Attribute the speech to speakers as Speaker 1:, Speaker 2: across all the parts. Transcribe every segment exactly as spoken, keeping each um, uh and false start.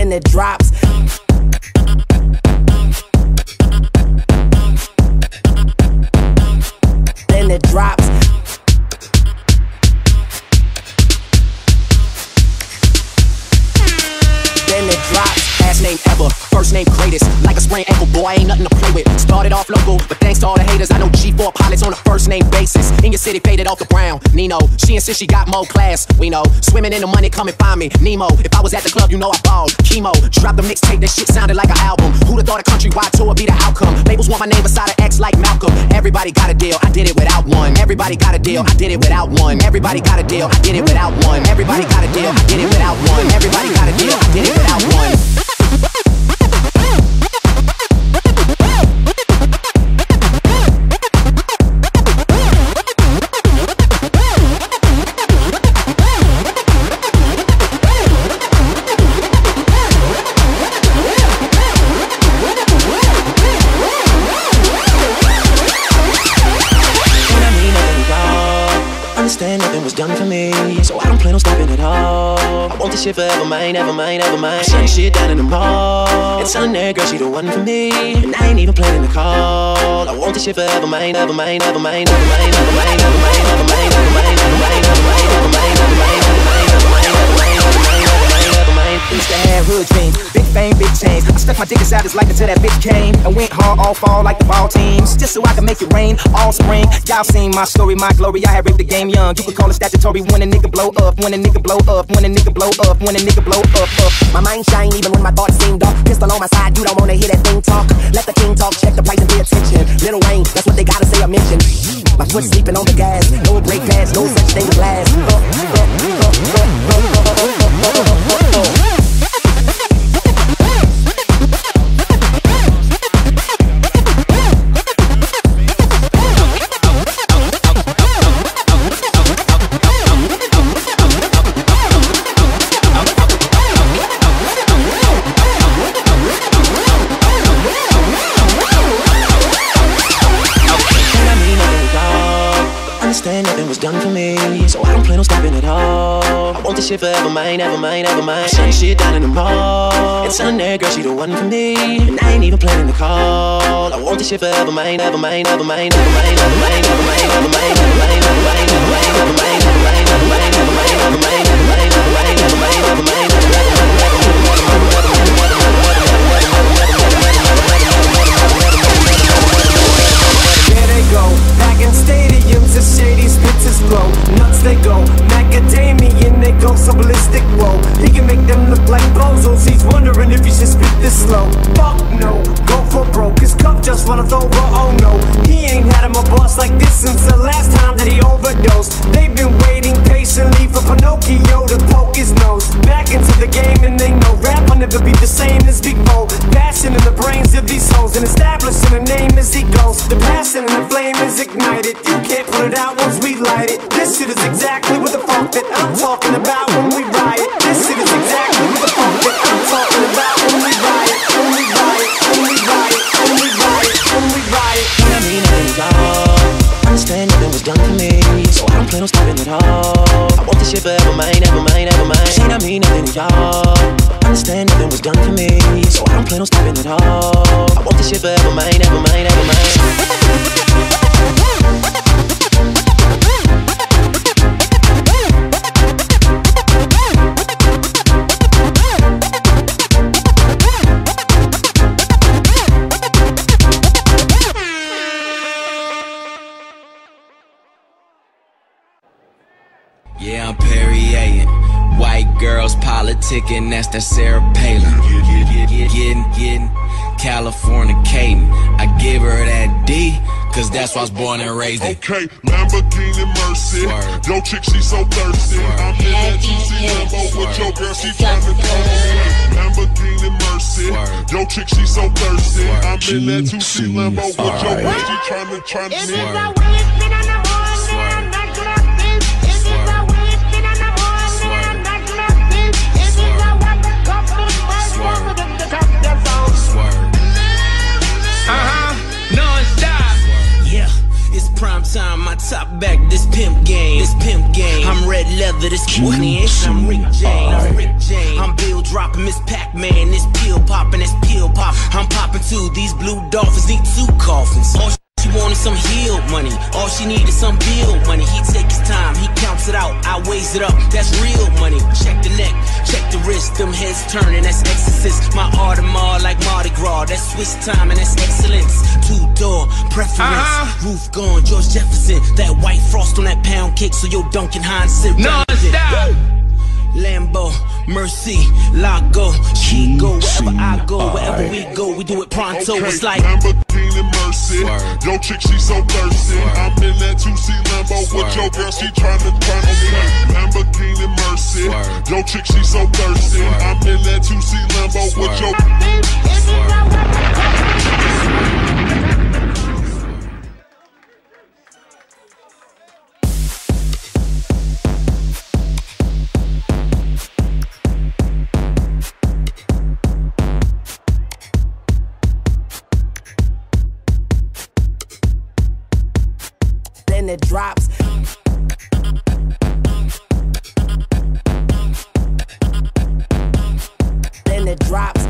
Speaker 1: then it drops. Then it drops. Then it drops. Last name ever, first name greatest. Like a sprained ankle, boy, ain't nothing to play with. Started off local, but thanks to all the haters, I know G four pilots on a first name basis. In your city, faded off the ground. Nino, she insists she got more class. We know, swimming in the money, come and find me. Nemo, if I was at the club, you know I balled. Chemo, drop the mixtape, that shit sounded like an album. Who'da thought a countrywide tour would be the outcome? Labels want my name beside an X like Malcolm. Everybody got a deal, I did it without one. Everybody got a deal, I did it without one. Everybody got a deal, I did it without one. Everybody got a deal, I did it without one. Everybody got a deal, I did it without one.
Speaker 2: Understand nothing was done for me, so I don't plan on stopping at all. I want this shit forever mine, ever mine, ever mine. Shutting shit down in the mall. It's on there, girl, she the one for me, and I ain't even planning to call. I want this shit forever mine, ever mine, ever mine, ever mine, ever mine, ever mine, ever mine, ever mine, ever mine, ever mine, ever mine, ever mine, ever mine, ever mine, ever mine, ever mine, ever mine, ever mine.
Speaker 3: Used to have hood dreams, big fame, big change. I stuck my dick inside his life until that bitch came and went hard all fall like the ball teams, just so I could make it rain all spring. Y'all seen my story, my glory. I had ripped the game young. You could call it statutory when a nigga blow up, when a nigga blow up, when a nigga blow up, when a nigga blow up, up.
Speaker 1: My mind shine even when my thoughts seem dark. Pistol on my side, you don't wanna hear that thing talk. Let the king talk, check the price and pay attention. Lil Wayne, that's what they gotta say or mention. My foot sleeping on the gas, no brake pads, no such thing as last. Uh, uh, uh, uh, uh, uh, uh, uh, uh, uh.
Speaker 2: Nothing was done for me, so I don't plan on stopping at all. I want this shit forever mine, ever mine, ever mine. Shutting shit down in the mall. It's on there, girl, she the one for me, and I ain't even planning to call. I want this shit forever mine, ever mine, ever mine, ever mine, ever mine, ever mine, ever mine, ever mine, ever mine, ever mine, ever mine, ever mine, ever mine, ever mine, ever mine, ever mine, ever mine, ever mine, ever mine, ever mine.
Speaker 3: There they go, packing stadiums as shady spitzes blow. Nuts they go, macadamian they go so ballistic. Whoa, he can make them look like bozos. He's wondering if he should spit this slow. Fuck no, go for broke. His cup just runneth over. Oh no, he ain't had him a boss like this since the last time that he overdosed. They've been waiting patiently for Pinocchio to poke his nose back into the game, and they know rap will never be the same as Big Bo. Passion in the brains of these hoes and establishing a name as he goes. The passion and the flame is ignited. You can't put it out once we light it. This shit is exactly what the funk that I'm talking about when we riot. This shit is exactly what the funk that I'm talking about when we riot. When we riot, when we riot, when we riot, when we riot.
Speaker 2: When I mean nothing at all. Understand nothing was done for me, so I don't plan on stopping at all. I want this shit forever mine, ever mine, ever mine. Saying I mean nothing at all. Understand nothing was done for me, so I don't plan on stopping at all. I want this shit forever mine, ever mine, ever mine.
Speaker 4: Yeah, I'm Perrier. White girls politicking, that's that Sarah Palin. Getting, getting, Californicating. I give her that D, cause that's why I was born and raised in.
Speaker 5: Okay, Lamborghini Mercy. Swerve. Yo, chick, she so thirsty. Swerve. I'm in that juicy Lambo with your girl, she tryna go. Lamborghini Mercy. Swerve. Yo, chick, she so thirsty. Swerve. I'm in that juicy Lambo with your girl, she tryna, tryna go.
Speaker 4: Time, my top back, this pimp game, this pimp game. I'm red leather, this Whitney, I'm Rick James, I'm Rick James. I'm Bill dropping Miss Pack Pac-Man, this pill poppin', this pill pop. I'm poppin' too, these blue dolphins need two coffins. All she wanted some healed money, all she needed some bill money. He take his time, he counts it out, I weighs it up, that's real money. Check the neck, check the wrist, them heads turning, that's exorcist. My Audemars like Mardi Gras, that's Swiss time and that's excellence. Two-door preference, uh-huh. Roof gone, George Jefferson. That white frost on that pound cake, so your Duncan Hines sit non-stop. Lambo, Mercy, Lago, she go wherever I go, wherever we go, we do it pronto. Okay, it's like
Speaker 5: Lamborghini Mercy. Word. Yo chick, she so thirsty. Word. I'm in that two C Lambo Word. With your girl, she tryna turn on me. Lamborghini Mercy. Word. Yo chick, she so thirsty. Word. I'm in that two C Lambo Word. With your
Speaker 1: it drops. Then it drops.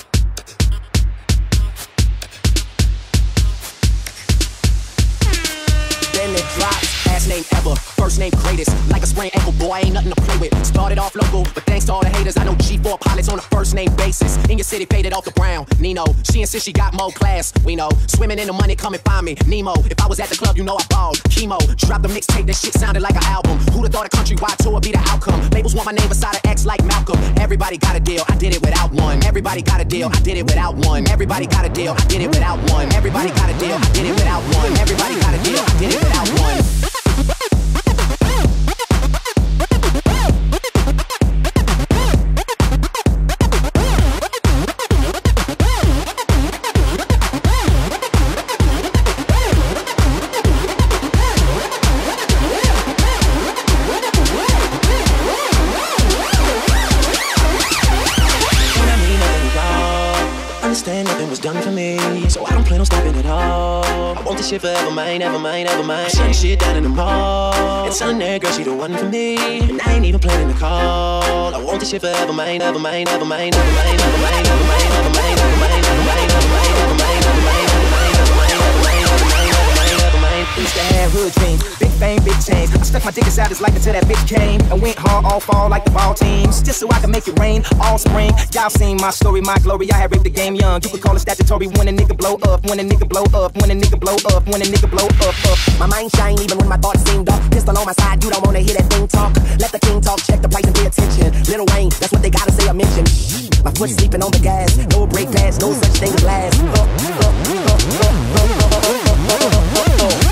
Speaker 1: Then it drops. Last name ever, first name greatest. Like a sprained ankle, boy, ain't nothing to play with. Started off local, but thanks to all the haters, I know G four pilots on a first name basis. In your city, faded off the ground. Nino, she insists she got more class. We know, swimming in the money, come and find me. Nemo, if I was at the club, you know I balled. Chemo, drop the mixtape, that shit sounded like an album. Who'da thought a countrywide tour would be the outcome? Labels want my name beside an X like Malcolm. Everybody got a deal, I did it without one. Everybody got a deal, I did it without one. Everybody got a deal, I did it without one. Everybody got a deal, I did it without one. Everybody got a deal, I did it without one.
Speaker 2: Nothing was done for me, so I don't plan on stopping at all. I want this shit forever mine, ever mine, ever mine. Shutting shit down in the mall and telling that girl she the one for me, and I ain't even planning the call. I want this shit forever mine, ever mine, ever mine, ever mine, ever mine, ever mine, ever mine, ever mine, ever mine, ever mine, ever mine, ever mine, ever mine, ever mine, ever mine, ever mine, ever mine, ever mine.
Speaker 1: Used to have hood dreams, big fame, big chains. I stuck my dick inside his life until that bitch came and went hard all fall like the ball teams, just so I could make it rain all spring. Y'all seen my story, my glory. I had ripped the game young. You could call it statutory when a nigga blow up, when a nigga blow up, when a nigga blow up, when a nigga blow up, up. My mind shine even when my thoughts seem dark. Pistol on my side, you don't wanna hear that thing talk. Let the king talk, check the price and pay attention. Lil Wayne, that's what they gotta say or mention. My foot sleeping on the gas, no brake pads, no such thing as last. Up, up, up, up, up, up, up, up, up, up, up.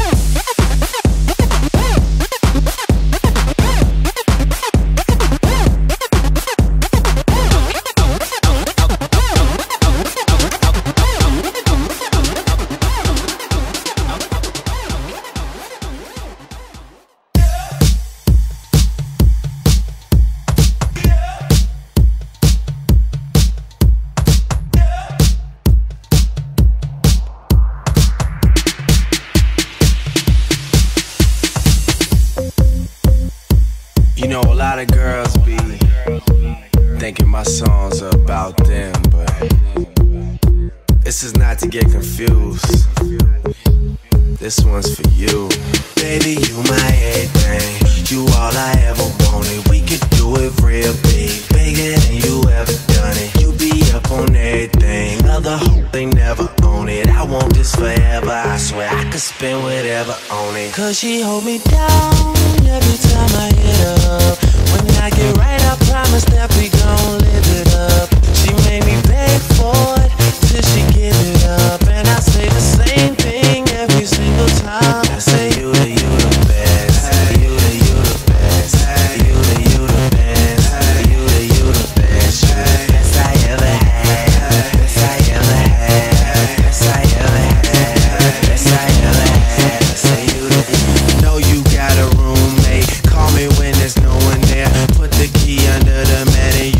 Speaker 4: You know, a lot of girls be thinking my songs are about them, but this is not to get confused. This one's for you. Baby, you my everything. You all I ever wanted. We could do it real big, bigger than you ever done it. You be up on everything, other hope they never own it. I want this forever, I swear I could spend whatever on it. Cause she hold me down every time I hit up. When I get right, I promise that we gon' live it up. She made me beg for it till she give it up. And I say the same thing every single time. I say you the, you the best. You the, you the best. You the, you the best. You the, you the best. You the best I ever had. Best I ever had. Best I ever had. Best I ever had. I say you the, know you got a roommate. Call me when there's no one there. Put the key under the mat and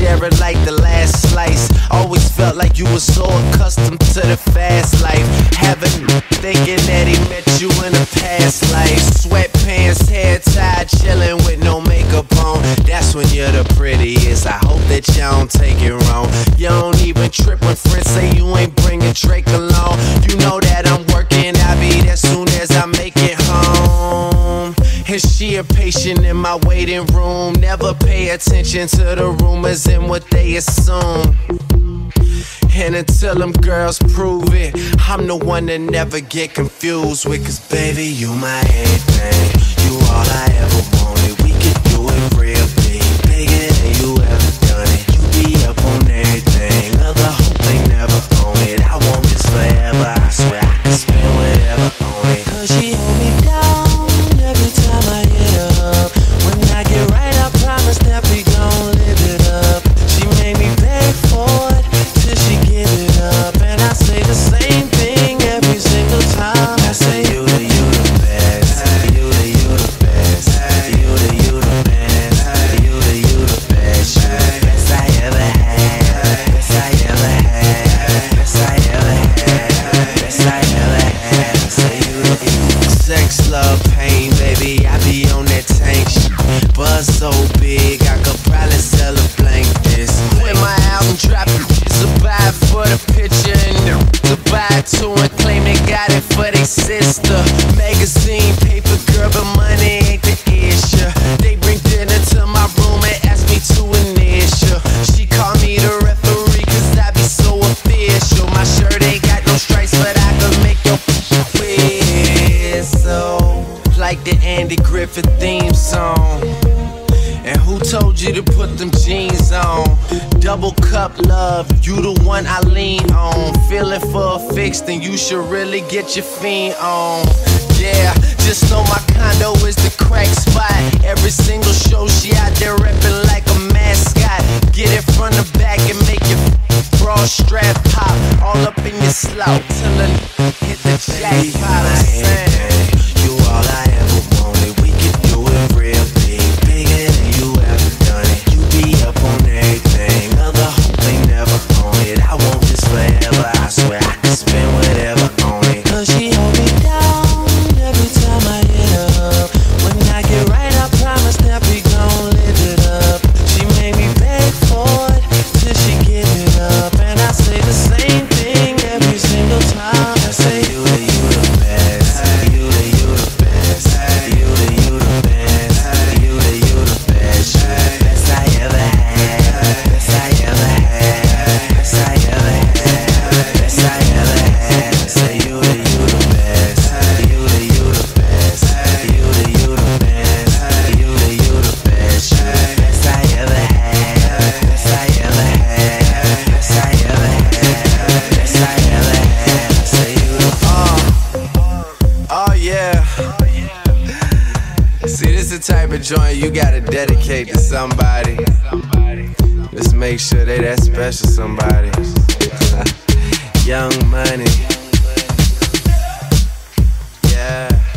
Speaker 6: share it like the last slice. Always felt like you were so accustomed to the fast life. Having thinking that he met you in a past life. Sweatpants, hair tied, chilling with no makeup on. That's when you're the prettiest. I hope that you don't take it wrong. You don't even trip when friends say you ain't bringing Drake along. You know that I'm working, I'll be there soon as I make it home. And she a patient in my waiting room. Never pay attention to the rumors and what they assume. And until them girls prove it, I'm the one that never get confused with. Cause baby, you my everything. You all I ever wanted. We could do it real big, bigger than you ever done it. You be up on everything, other hope they never own it. I want this forever, I swear I can spend whatever on it. Cause she hold me down every time I hit her up. When I get right, I promise that we gon' live it up. She made me beg for it till she give it up. And I say the same thing every single time. I say you the, you the best. You the, you the best. You the, you the best. You the, you the best. You the best I ever had. Best I ever had. Best I ever had. Best I ever had. I say you the, you the sex, love, pain, baby. I be on that tank shit. Buzz so big, I could probably sell a blank this. When my album drop, it's a buy for the picture and to buy two and claim they got it for they sister. Magazine, paper, girl, but money ain't the issue. They bring dinner to my room and ask me to initial. She call me the referee cause I be so official. My shirt ain't got no stripes, but I could make your whistle like the Andy Griffith theme song. And who told you to put them jeans on? Double cup love, you the one I lean on. Feeling for a fix, then you should really get your fiend on. Yeah, just know my condo is the crack spot. Every single show she out there reppin' like a mascot. Get it from the back and make your bra strap pop. All up in your slout till it hit the jackpot. You all I ever wanted. We could do it real big, bigger than you ever done it. You be up on everything, other hope they never own it. I want this forever, I swear I can spend whatever on it. Cause she hold me down every time I hit her up. When I get right, I promise that we gon' live it up. She made me beg for it till she give it up. And I say the same thing every single time. I say you the, you the best. You the, you the best. You the, you the best. You the, you the best. Best I ever had. Best I ever had. Best I ever had. Best I ever had. I say you the, you the best. You the, you the best. You the, you the best. You the, you the best. Best I ever had. Best I ever had. Best I ever had. Best I ever had. I say you the uh, oh yeah. See, this the type of joint you gotta dedicate to somebody. Just make sure they that special somebody. Young Money. Yeah.